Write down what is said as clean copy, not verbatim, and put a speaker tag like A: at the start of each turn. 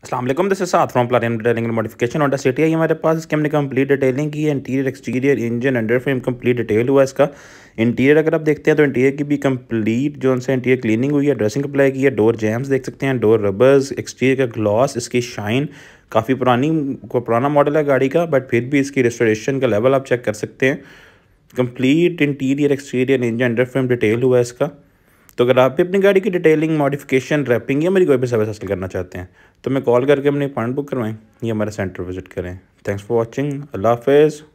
A: अस्सलाम वालेकुम, this is साथ from platinum detailing and modification Honda City है हमारे पास। इसके हमने कंप्लीट डिटेलिंग की है, interior exterior engine under frame complete detail हुआ है इसका। इंटीरियर अगर आप देखते हैं तो इंटीरियर की भी कंप्लीट जो उनसे इंटीरियर क्लीनिंग हुई है, ड्रेसिंग अप्लाई की है, डोर जैम्स देख सकते हैं, डोर रबर्स, एक्सटीरियर का ग्लॉस, इसकी शाइन काफ़ी पुराना मॉडल है गाड़ी का, बट फिर भी इसकी रेस्टोरेशन का लेवल आप चेक कर सकते हैं। Complete interior exterior engine under frame detail हुआ है इसका। तो अगर आप भी अपनी गाड़ी की डिटेलिंग, मॉडिफिकेशन, रैपिंग या मेरी कोई भी सर्विस हासिल करना चाहते हैं तो मैं कॉल करके अपनी अपॉइंटमेंट बुक करवाएं या हमारा सेंटर विजिट करें। Thanks for watching. अल्लाह हाफिज़।